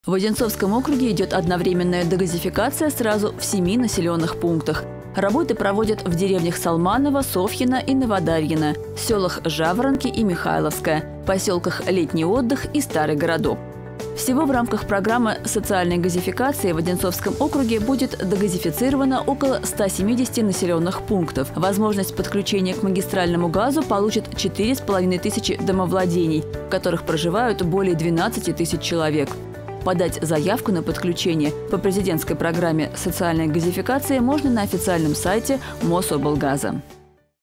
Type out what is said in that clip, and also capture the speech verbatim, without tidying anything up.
В Одинцовском округе идет одновременная дегазификация сразу в семи населенных пунктах. Работы проводят в деревнях Салманово, Софьино и Новодарьино, в селах Жаворонки и Михайловское, поселках Летний отдых и Старый городок. Всего в рамках программы социальной газификации в Одинцовском округе будет дегазифицировано около ста семидесяти населенных пунктов. Возможность подключения к магистральному газу получат четыре с половиной тысячи домовладений, в которых проживают более двенадцати тысяч человек. Подать заявку на подключение по президентской программе социальной газификации можно на официальном сайте Мособлгаза.